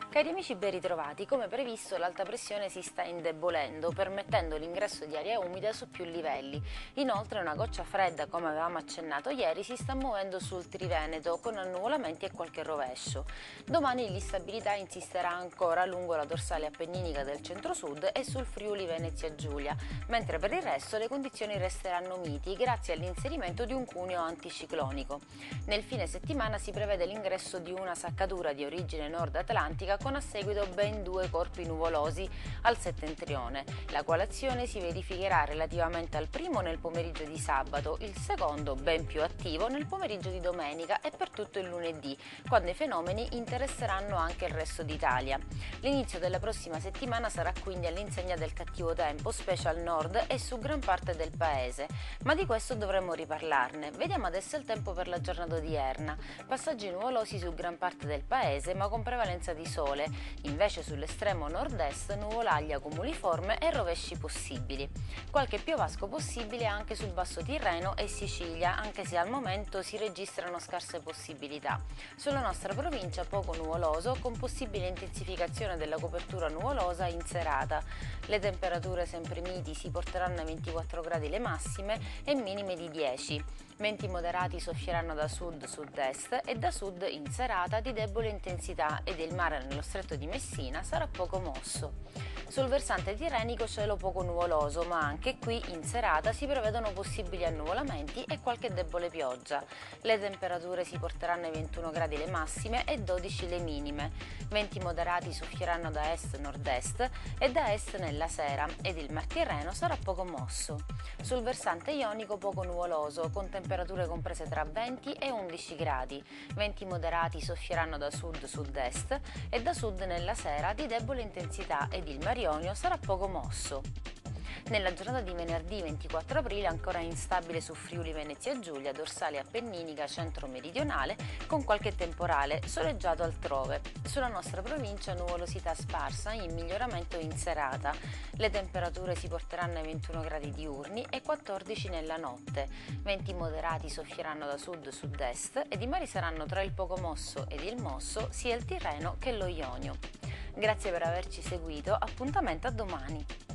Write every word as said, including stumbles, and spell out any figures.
Cari amici, ben ritrovati. Come previsto, l'alta pressione si sta indebolendo, permettendo l'ingresso di aria umida su più livelli. Inoltre, una goccia fredda, come avevamo accennato ieri, si sta muovendo sul Triveneto, con annuvolamenti e qualche rovescio. Domani l'instabilità insisterà ancora lungo la dorsale appenninica del centro-sud e sul Friuli Venezia Giulia, mentre per il resto le condizioni resteranno miti grazie all'inserimento di un cuneo anticiclonico. Nel fine settimana si prevede l'ingresso di una saccatura di origine nord atlantica con a seguito ben due corpi nuvolosi al settentrione. La coalazione si verificherà relativamente al primo nel pomeriggio di sabato, il secondo, ben più attivo, nel pomeriggio di domenica e per tutto il lunedì, quando i fenomeni interesseranno anche il resto d'Italia. L'inizio della prossima settimana sarà quindi all'insegna del cattivo tempo, specie al nord e su gran parte del paese, ma di questo dovremmo riparlarne. Vediamo adesso il tempo per la giornata odierna. Passaggi nuvolosi su gran parte del paese, ma con prevalenza di sole. Invece sull'estremo nord-est nuvolaglia cumuliforme e rovesci possibili. Qualche piovasco possibile anche sul Basso Tirreno e Sicilia, anche se al momento si registrano scarse possibilità. Sulla nostra provincia poco nuvoloso, con possibile intensificazione della copertura nuvolosa in serata. Le temperature sempre miti si porteranno ai ventiquattro gradi le massime e minime di dieci. Venti moderati soffieranno da sud-sud-est e da sud in serata di debole intensità ed il mare nello stretto di Messina sarà poco mosso. Sul versante tirrenico cielo poco nuvoloso, ma anche qui in serata si prevedono possibili annuvolamenti e qualche debole pioggia. Le temperature si porteranno ai ventuno gradi le massime e dodici le minime. Venti moderati soffieranno da est-nord-est e da est nella sera ed il Mar Tirreno sarà poco mosso. Sul versante ionico poco nuvoloso, con temperature comprese tra venti e undici gradi. Venti moderati soffieranno da sud-sud-est e da sud nella sera di debole intensità ed il Mar Ionio sarà poco mosso. Nella giornata di venerdì ventiquattro aprile ancora instabile su Friuli Venezia Giulia, dorsale appenninica centro-meridionale con qualche temporale, soleggiato altrove. Sulla nostra provincia nuvolosità sparsa in miglioramento in serata. Le temperature si porteranno ai ventuno gradi diurni e quattordici nella notte. Venti moderati soffieranno da sud-sud-est ed i mari saranno tra il poco mosso ed il mosso sia il Tirreno che lo Ionio. Grazie per averci seguito, appuntamento a domani!